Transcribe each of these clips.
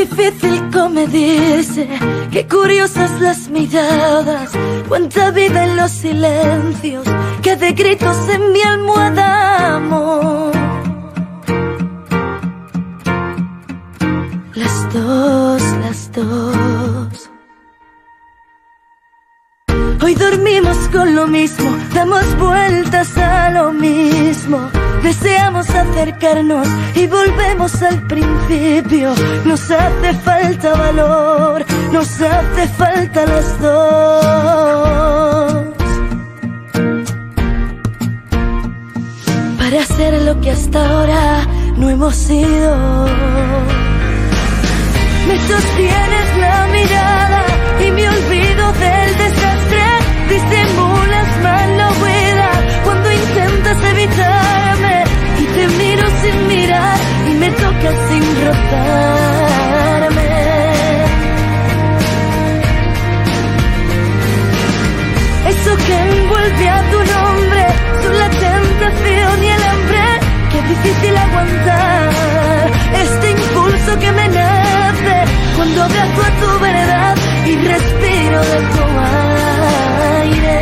difícil comedirse, qué curiosas las miradas, cuánta vida en los silencios, que de gritos en mi almohada, amor. Las dos. Hoy dormimos con lo mismo, damos vueltas a lo mismo. Deseamos acercarnos y volvemos al principio. Nos hace falta valor, nos hace falta las dos, para ser lo que hasta ahora no hemos sido. Me sostienes la mirada y me olvido del desastre. Disimulas mal la huida cuando intentas evitarme, y te miro sin mirar y me tocas sin rozarme. Eso que envuelve a tu nombre son la tentación y el hambre. Qué difícil aguantar este impulso que me nace cuando abrazo a tu verdad y respiro de tu aire.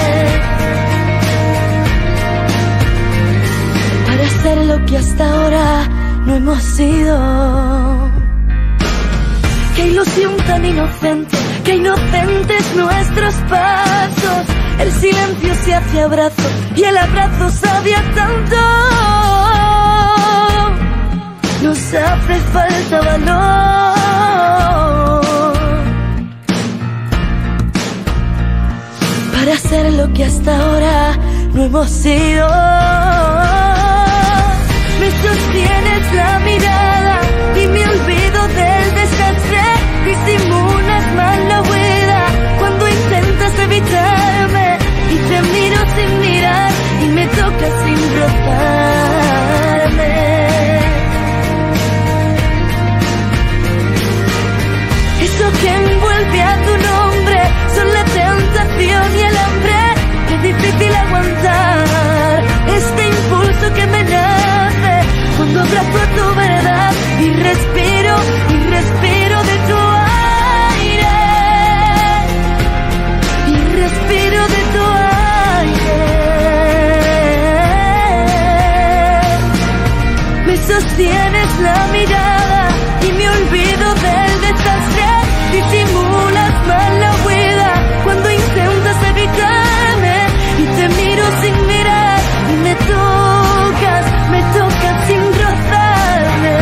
Para ser lo que hasta ahora no hemos sido. Qué ilusión tan inocente, qué inocentes nuestros pasos. El silencio se hace abrazo y el abrazo sabe a tanto. Nos hace falta valor para ser lo que hasta ahora no hemos sido. Me sostienes la mirada y me olvido del desastre. Disimulas mal la huida cuando intentas evitarme, y te miro sin mirar y me tocas sin rozarme. Eso que envuelve a tu nombre son la tentación y el hambre. Qué difícil aguantar este impulso que me nace cuando abrazo a tu verdad y respiro de tu aire, y respiro de tu aire. Me sostienes la mirada y me olvido del desastre. Disimulas mal la huida cuando intentas evitarme, y te miro sin mirar y me tocas sin rozarme.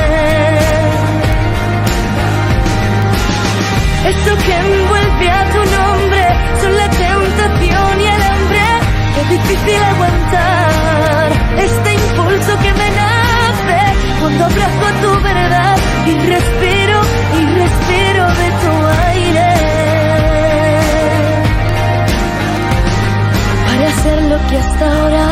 Eso que envuelve a tu nombre son la tentación y el hambre. Qué difícil aguantar este impulso que me nace cuando abrazo a tu verdad y respiro de tu aire. Para ser lo que hasta ahora